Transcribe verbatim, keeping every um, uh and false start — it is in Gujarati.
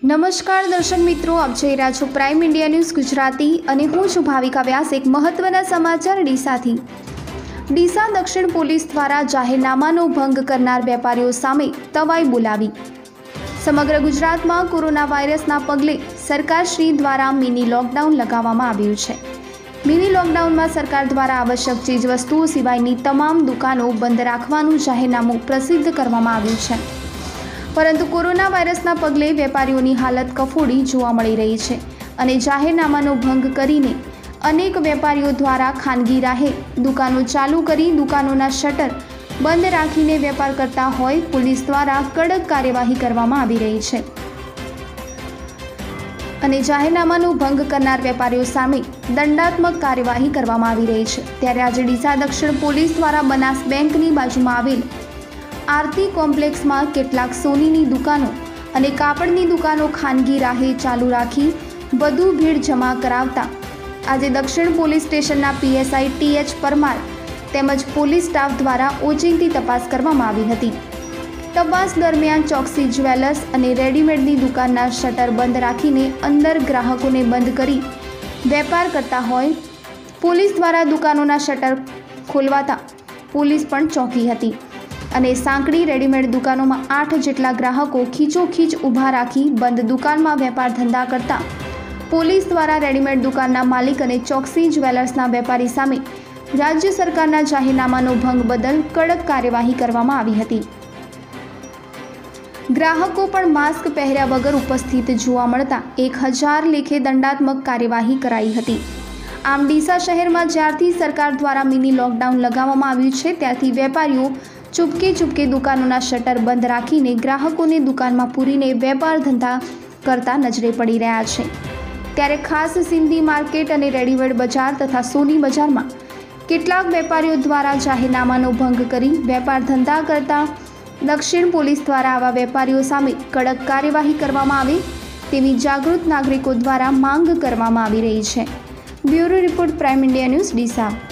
નમસ્કાર દર્શક મિત્રો, આપ જોઈ રહ્યા છો પ્રાઇમ ઇન્ડિયા ન્યૂઝ ગુજરાતી અને હું છું ભાવિકા વ્યાસ। એક મહત્વના સમાચાર ડીસાથી। ડીસા દક્ષિણ પોલીસ દ્વારા જાહેરનામાનો ભંગ કરનાર વેપારીઓ સામે તવાઈ બોલાવી। સમગ્ર ગુજરાતમાં કોરોના વાયરસના પગલે સરકારશ્રી દ્વારા મિની લોકડાઉન લગાવવામાં આવ્યું છે। મિની લોકડાઉનમાં સરકાર દ્વારા આવશ્યક ચીજવસ્તુઓ સિવાયની તમામ દુકાનો બંધ રાખવાનું જાહેરનામું પ્રસિદ્ધ કરવામાં આવ્યું છે, પરંતુ કોરોના વાયરસના પગલે વેપારીઓની હાલત કફોડી જોવા મળી રહી છે અને જાહેરનામાનો ભંગ કરીને અનેક વેપારીઓ દ્વારા ખાનગી રાહે દુકાનો ચાલુ કરી દુકાનોના શટર બંધ રાખીને વેપાર કરતા હોય પોલીસ દ્વારા કડક કાર્યવાહી કરવામાં આવી રહી છે અને જાહેરનામાનો ભંગ કરનાર વેપારીઓ સામે દંડાત્મક કાર્યવાહી કરવામાં આવી રહી છે। ત્યારે આજે ડીસા દક્ષિણ પોલીસ દ્વારા બનાસ બેંકની બાજુમાં આવેલ આરતી કોમ્પ્લેક્સમાં કેટલાક સોનીની દુકાનો અને કાપડની દુકાનો ખાનગી રાહે ચાલુ રાખી વધુ ભીડ જમા કરાવતા આજે દક્ષિણ પોલીસ સ્ટેશનના પીએસઆઈ ટી એચ પરમાર તેમજ પોલીસ સ્ટાફ દ્વારા ઓચિંતી તપાસ કરવામાં આવી હતી। તપાસ દરમિયાન ચોકસી જ્વેલર્સ અને રેડીમેડની દુકાનના શટર બંધ રાખીને અંદર ગ્રાહકોને બંધ કરી વેપાર કરતા હોય પોલીસ દ્વારા દુકાનોના શટર ખોલવાતા પોલીસ પણ ચોંકી હતી અને સાંકડી રેડીમેડ દુકાનોમાં આઠ જેટલા ગ્રાહકો ખીચોખીચ ઊભા રાખી બંધ દુકાનમાં વેપાર ધંધા કરતા પોલીસ દ્વારા રેડીમેડ દુકાનના માલિક અને ચોકસી જ્વેલર્સના વેપારી સામે રાજ્ય સરકારના જાહેરનામાનો ભંગ બદલ કડક કાર્યવાહી કરવામાં આવી હતી। ગ્રાહકો પણ માસ્ક પહેર્યા વગર ઉપસ્થિત જોવા મળતા એક હજાર લેખે દંડાત્મક કાર્યવાહી કરાઈ હતી। આમ ડીસા શહેરમાં જ્યારથી સરકાર દ્વારા મિની લોકડાઉન લગાવવામાં આવ્યું છે ત્યારથી વેપારીઓ ચૂપકે ચૂપકે દુકાનોના શટર બંધ રાખીને ગ્રાહકોને દુકાનમાં પૂરીને વેપાર ધંધા કરતા નજરે પડી રહ્યા છે। ત્યારે ખાસ સિંધી માર્કેટ અને રેડીમેડ બજાર તથા સોની બજારમાં કેટલાક વેપારીઓ દ્વારા જાહેરનામાનો ભંગ કરી વેપાર ધંધા કરતા દક્ષિણ પોલીસ દ્વારા આવા વેપારીઓ સામે કડક કાર્યવાહી કરવામાં આવે તેવી જાગૃત નાગરિકો દ્વારા માંગ કરવામાં આવી રહી છે। Bureau report, prime India news, Deesa.